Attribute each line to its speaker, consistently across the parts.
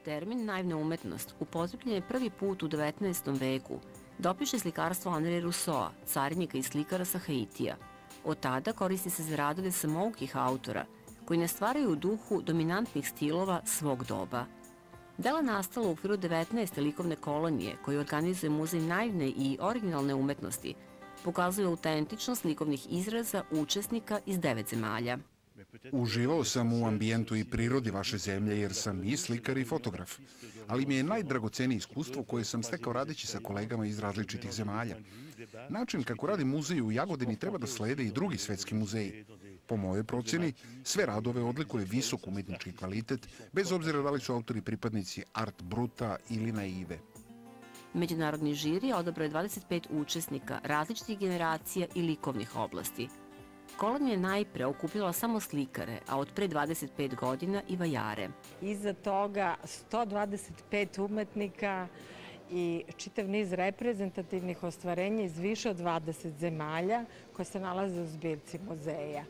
Speaker 1: Termin naivna umetnost upotrebljen je prvi put u 19. veku, dopiše slikarstvo André Rousseau, carinika i slikara sa Haitija. Od tada koristi se za radove samoukih autora, koji ne stvaraju u duhu dominantnih stilova svog doba. Dela nastala u okviru 19. likovne kolonije, koju organizuje Muzej naivne i originalne umetnosti, pokazuje autentičnost likovnih izraza učesnika iz 9 zemalja.
Speaker 2: Uživao sam u ambijentu i prirodi vaše zemlje jer sam i slikar i fotograf, ali mi je najdragocenije iskustvo koje sam stekao radeći sa kolegama iz različitih zemalja. Način kako radi muzej u Jagodini treba da slede i drugi svetski muzeji. Po mojoj procjeni, sve radove odlikuje visok umetnički kvalitet, bez obzira da li su autori pripadnici art bruta ili naive.
Speaker 1: Međunarodni žiri odabrao je 25 učesnika različitih generacija i likovnih oblasti. Kolonija je najpre okupljala samo slikare, a od pre 25 godina i vajare.
Speaker 3: Iza toga 125 umetnika i čitav niz reprezentativnih ostvarenja iz više od 20 zemalja koje se nalaze u zbirci muzeja.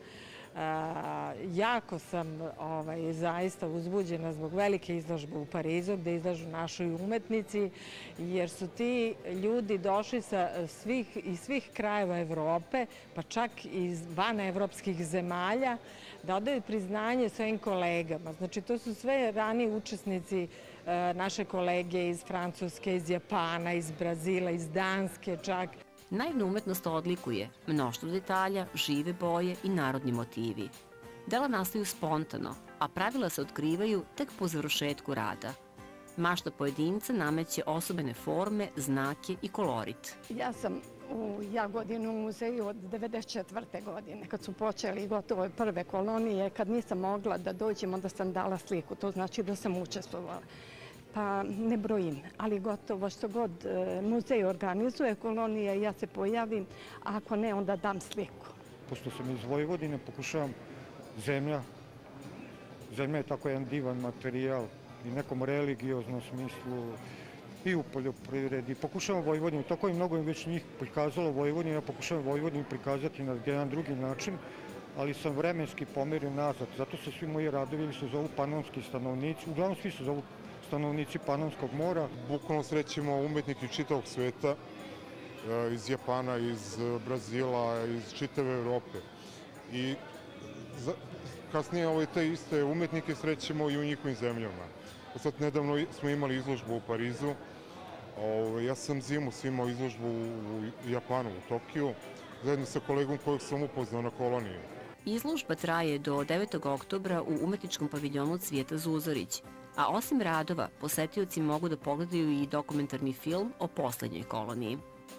Speaker 3: Jako sam zaista uzbuđena zbog velike izložbe u Parizu gde izlažu naši umetnici, jer su ti ljudi došli iz svih krajeva Evrope, pa čak iz van evropskih zemalja, da odaju priznanje svojim kolegama. Znači, to su sve raniji učesnici, naše kolege iz Francuske, iz Japana, iz Brazila, iz Danske čak.
Speaker 1: Naivna umetnost odlikuje mnoštvo detalja, žive boje i narodni motivi. Dela nastaju spontano, a pravila se otkrivaju tek po završetku rada. Mašta pojedinca nameće osobene forme, znake i kolorit.
Speaker 4: Ja sam u Jagodinu muzeju od 1994. godine. Kad su počeli gotovo prve kolonije, kad nisam mogla da dođem, onda sam dala sliku. To znači da sam učestvovala. Pa ne brojim, ali gotovo što god muzej organizuje kolonije, ja se pojavim, a ako ne, onda dam sliku.
Speaker 5: Pošto sam iz Vojvodine, pokušavam zemlja je tako jedan divan materijal i nekom religioznom smislu i u poljoprivredi. Pokušavam Vojvodinu, tako i mnogo im već njih prikazalo Vojvodinu, ja pokušavam Vojvodinu prikazati na jedan drugi način, ali sam vremenski pomerio nazad. Zato se svi moji radovi se zovu panonski stanovnici, uglavnom svi se zovu stanovnici Panonskog mora.
Speaker 6: Bukvalno srećemo umetnike iz čitavog sveta, iz Japana, iz Brazila, iz čitave Evrope. I kasnije te iste umetnike srećemo i u njihovim zemljama. Sad nedavno smo imali izložbu u Parizu. Ja sam zimus imao izložbu u Japanu, u Tokiju, zajedno sa kolegom kojeg sam upoznao na koloniji.
Speaker 1: Izložba traje do 9. oktobra u umetničkom paviljonu Cvijeta Zuzorić, a osim radova, posetioci mogu da pogledaju i dokumentarni film o poslednjoj koloniji.